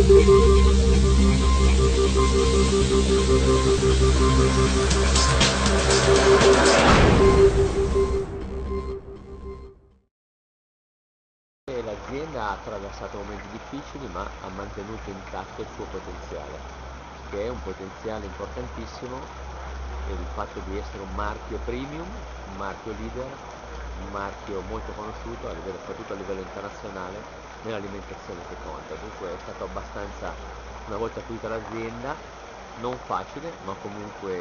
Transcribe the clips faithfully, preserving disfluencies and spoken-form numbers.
L'azienda ha attraversato momenti difficili, ma ha mantenuto intatto il suo potenziale, che è un potenziale importantissimo, e il fatto di essere un marchio premium, un marchio leader, un marchio molto conosciuto a livello, soprattutto a livello internazionale, nell'alimentazione che conta. Dunque è stato abbastanza, una volta acquisita l'azienda, non facile, ma comunque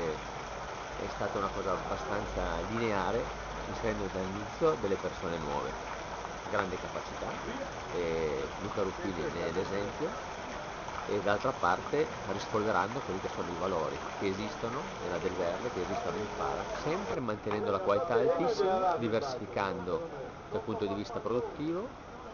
è stata una cosa abbastanza lineare, inserendo dall'inizio delle persone nuove, grande capacità, e Luca Ruffini ne è l'esempio, e d'altra parte rispolverando quelli che sono i valori che esistono nella Del Verde, che esistono in Fara, sempre mantenendo la qualità altissima, diversificando dal punto di vista produttivo,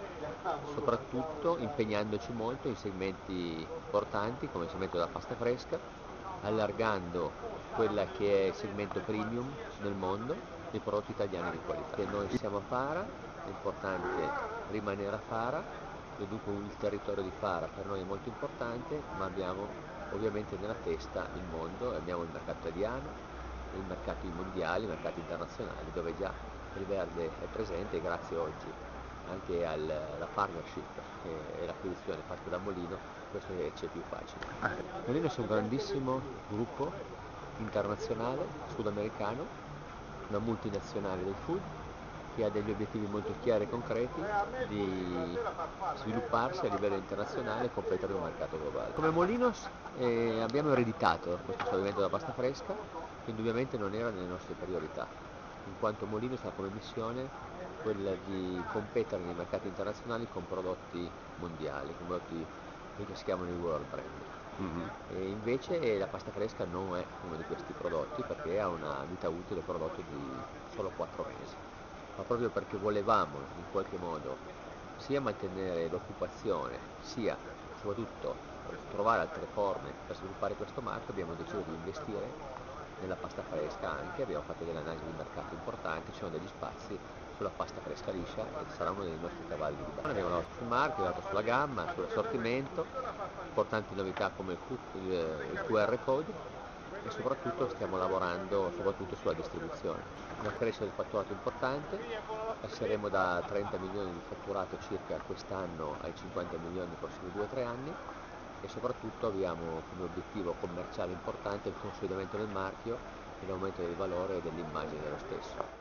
soprattutto impegnandoci molto in segmenti importanti come il segmento della pasta fresca, allargando quella che è il segmento premium nel mondo dei prodotti italiani di qualità. Che noi siamo a Fara, è importante rimanere a Fara, e dunque il territorio di Fara per noi è molto importante, ma abbiamo ovviamente nella testa il mondo, abbiamo il mercato italiano, i mercati mondiali, i mercati internazionali, dove già il verde è presente, grazie oggi anche alla partnership e l'acquisizione fatta da Molino, questo c'è più facile. Molino è un grandissimo gruppo internazionale sudamericano, una multinazionale del food, che ha degli obiettivi molto chiari e concreti di svilupparsi a livello internazionale e competere nel mercato globale. Come Molinos eh, abbiamo ereditato questo stabilimento della pasta fresca, che indubbiamente non era nelle nostre priorità, in quanto Molinos ha come missione quella di competere nei mercati internazionali con prodotti mondiali, con prodotti che si chiamano i world brand. Mm-hmm. E invece la pasta fresca non è uno di questi prodotti, perché ha una vita utile prodotto di solo quattro mesi, ma proprio perché volevamo in qualche modo sia mantenere l'occupazione, sia soprattutto trovare altre forme per sviluppare questo marchio, abbiamo deciso di investire nella pasta fresca anche, abbiamo fatto delle analisi di mercato importanti, ci sono degli spazi sulla pasta fresca liscia e sarà uno dei nostri cavalli di battaglia. Abbiamo lavorato sul marchio, lavorato sulla gamma, sull'assortimento, importanti novità come il, il Q R code, e soprattutto stiamo lavorando soprattutto sulla distribuzione. Una crescita del fatturato importante, passeremo da trenta milioni di fatturato circa quest'anno ai cinquanta milioni nei prossimi due o tre anni, e soprattutto abbiamo come obiettivo commerciale importante il consolidamento del marchio e l'aumento del valore e dell'immagine dello stesso.